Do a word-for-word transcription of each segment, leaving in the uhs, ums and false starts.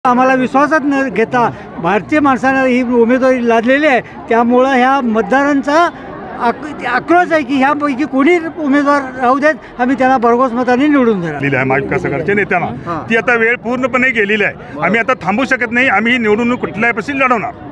आम्हाला विश्वासात न घेता भारतीय माणसांना ही उमेदवारी लादलेली आहे। त्यामुळं ह्या मतदारांचा आक्रोश आहे की ह्यापैकी कोणी उमेदवार राहू देत, आम्ही त्यांना भरघोस मताने निवडून देणार। महाविकास आघाडीच्या नेत्यांना ती आता वेळ पूर्णपणे गेलेली आहे। आम्ही आता थांबू शकत नाही। आम्ही निवडणूक कुठल्याही पक्षी लढवणार।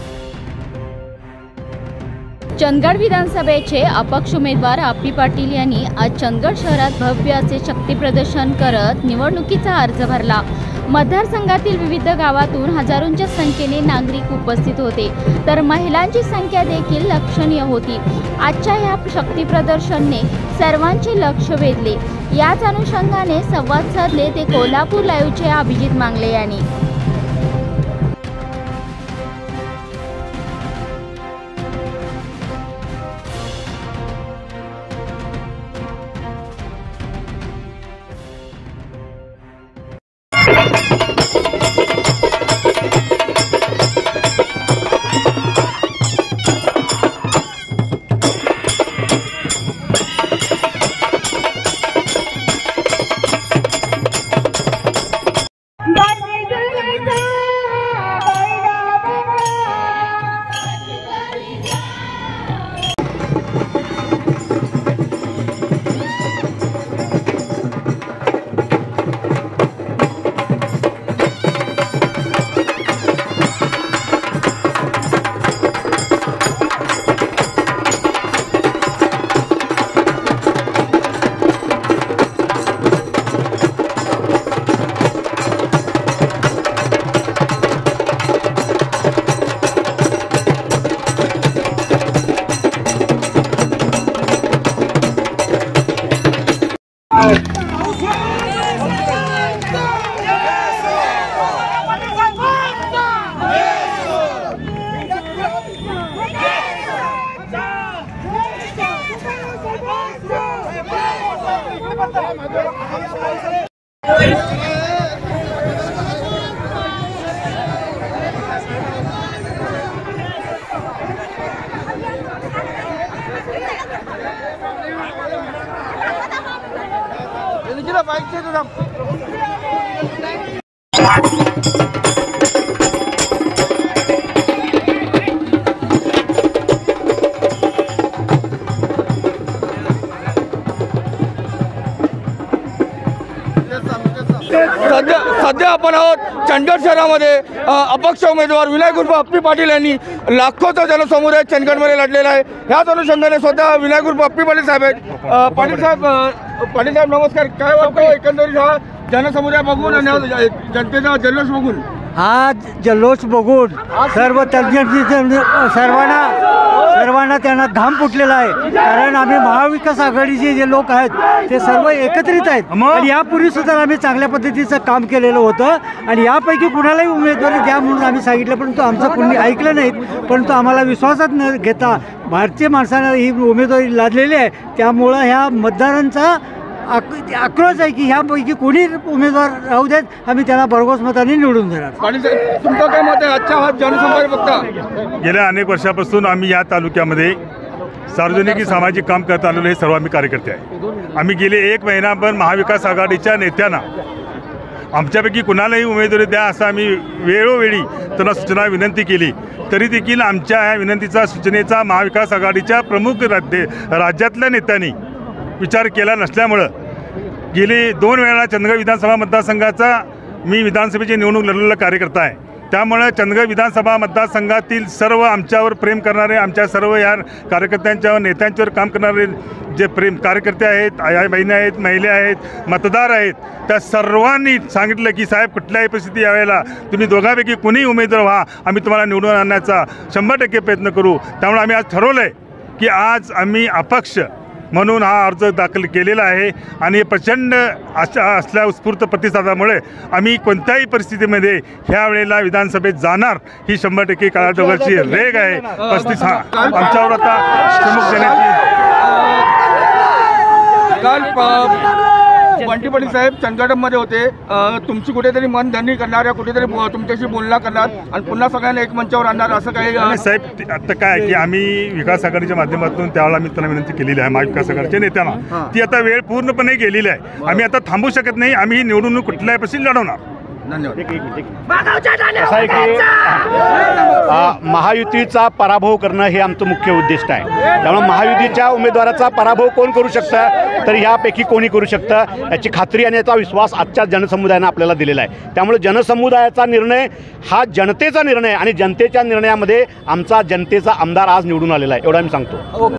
चंदगड विधानसभेचे अपक्ष उमेदवार आपी पाटील यांनी आज चंदगड शहरात भव्य असे शक्ती प्रदर्शन करत निवडणुकीचा अर्ज भरला। मतदारसंघातील विविध गावातून हजारोंच्या संख्येने नागरिक उपस्थित होते, तर महिलांची संख्या देखील लक्षणीय होती। आजच्या या शक्ती प्रदर्शनाने सर्वांचे लक्ष वेधले। याच अनुषंगाने संवाद साधले ते कोल्हापूर लाईव्हचे अभिजित मांगले यांनी। सध्या सध्या आपण आहोत चंदगड शहरामध्ये। अपक्ष उमेदवार विनायक उर्फ अप्पी पाटील यांनी लाखोचा जनसमुदाय चंदगडमध्ये लढलेला आहे। ह्याच अनुषंगाने स्वतः विनायक उर्फ अप्पी पाटील साहेब आहेत। पाटील साहेब पाटील साहेब नमस्कार। काय वाटतं एकंदरीत हा जनसमुदाय बघून आणि जनतेचा जल्लोष बघून? हा जल्लोष बघून सर्व तज्ञ सर्वांना सर्वांना त्यांना घाम फुटलेला आहे। कारण आम्ही महाविकास आघाडीचे जे लोक आहेत ते सर्व एकत्रित आहेत आणि यापूर्वी सुद्धा आम्ही चांगल्या पद्धतीचं काम केलेलं होतं आणि यापैकी कुणालाही उमेदवारी द्या म्हणून आम्ही सांगितलं, परंतु आमचं कोणी ऐकलं नाहीत। परंतु आम्हाला विश्वासात न घेता भारतीय माणसांना ही उमेदवारी लादलेली आहे। त्यामुळं ह्या मतदारांचा आक्रोश आहे की ह्यापैकी कोणी उमेदवार राहू देत, आम्ही त्यांना भरघोस मताने निवडून देणार। तुमचं काय मत आहे आजच्या हा जनसंपर्क बघता? गेल्या अनेक वर्षापासून आम्ही या तालुक्यामध्ये सार्वजनिक सामाजिक काम करत आलेलो हे सर्व आम्ही कार्यकर्ते आहे। आम्ही गेले एक महिनाभर महाविकास आघाडीच्या नेत्यांना आमच्यापैकी कुणालाही उमेदवारी द्या असं आम्ही वेळोवेळी त्यांना सूचना विनंती केली, तरी देखील आमच्या ह्या विनंतीचा सूचनेचा महाविकास आघाडीच्या प्रमुख राज्य राज्यातल्या नेत्यांनी विचार केला नसल्यामुळं गेली दोन वेळा चंदगड विधानसभा मतदारसंघाचा मी विधानसभेची निवडणूक लढलेला कार्यकर्ता आहे। त्यामुळे चंदगड विधानसभा मतदारसंघातील सर्व आमच्यावर प्रेम करणारे, आमच्या सर्व या कार्यकर्त्यांच्यावर नेत्यांच्यावर काम करणारे जे प्रेम कार्यकर्ते आहेत, आई बहिणी आहेत, महिला आहेत, मतदार आहेत, त्या सर्वांनी सांगितलं की साहेब कुठल्याही परिस्थिती यावेळेला तुम्ही दोघांपैकी कोणीही उमेदवार व्हा, आम्ही तुम्हाला निवडून आणण्याचा शंभर टक्के प्रयत्न करू। त्यामुळे आम्ही आज ठरवलं आहे की आज आम्ही अपक्ष म्हणून हा अर्ज दाखल केलेला आहे आणि प्रचंड अशा असल्या उत्स्फूर्त प्रतिसादामुळे आम्ही कोणत्याही परिस्थितीमध्ये ह्या वेळेला विधानसभेत जाणार ही शंभर टक्के काळाची रेग आहे। पस्तीस हा आमच्यावर आता प्रमुख देण्याची काल बंटी पाटील साहेब चंदगडमध्ये होते। तुमची कुठेतरी मनधरणी करणाऱ्या कुठेतरी तुमच्याशी बोलणं करणार आणि पुन्हा सगळ्यांना एक मंचावर आणणार असं काही साहेब आता काय की आम्ही विकास आघाडीच्या माध्यमातून त्यावेळेला आम्ही त्यांना विनंती केलेली आहे महाविकास आघाडीच्या नेत्यांना। ती आता वेळ पूर्णपणे गेलेली आहे। आम्ही आता थांबू शकत नाही। आम्ही ही निवडणूक कुठल्याही पक्षी लढवणार। धन्यवाद. असं आहे की अ, महायुतीचा पराभव करणं हे आमचं मुख्य उद्दिष्ट आहे. त्यामुळे महायुतीच्या उमेदवाराचा पराभव कोण करू शकतं, तर यापैकी कोणी करू शकतं याची खात्री आणि याचा विश्वास आजच्या जनसमुदायानं आपल्याला दिलेला आहे. त्यामुळे जनसमुदायाचा निर्णय हा जनतेचा निर्णय आणि जनतेच्या निर्णयामध्ये आमचा जनतेचा आमदार आज निवडून आलेला आहे, एवढा मी सांगतो.